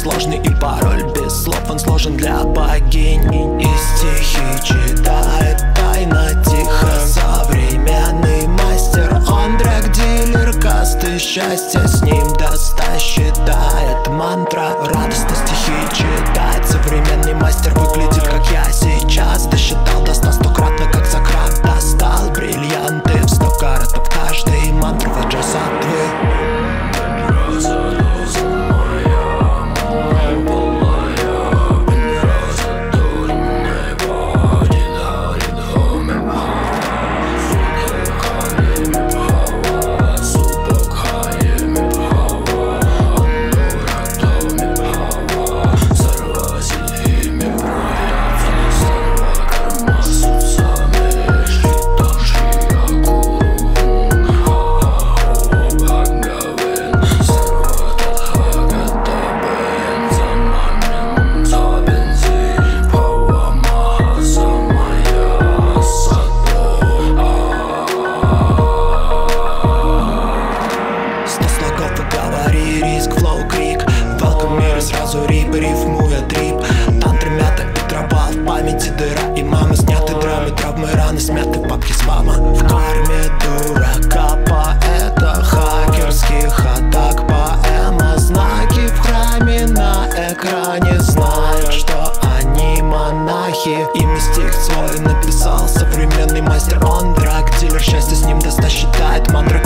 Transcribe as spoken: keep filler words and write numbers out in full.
сложный, и пароль без слов, он сложен для богинь. И стихи читает тайно, тихо, современный мастер. Он драг-дилер, касты счастья, с ним до ста считает мантра. Радостно стихи читает современный мастер, выглядит как я сейчас. Досчитал до ста стократно, как Сократ достал бриллианты в сто каратов каждый мантру в джасатвы. Риск, флоу, крик, welcome мир, сразу рип, рифмуя трип. Тантры, мята и тропа, в памяти дыра и мамы. Сняты драмы, травмы, раны, смяты папки спама. В карме дурака поэта, хакерских атак поэма. Знаки в храме на экране знают, что они монахи. Ими стих свой написал современный мастер. Он драг-дилер, счастье с ним до ста считает мантры.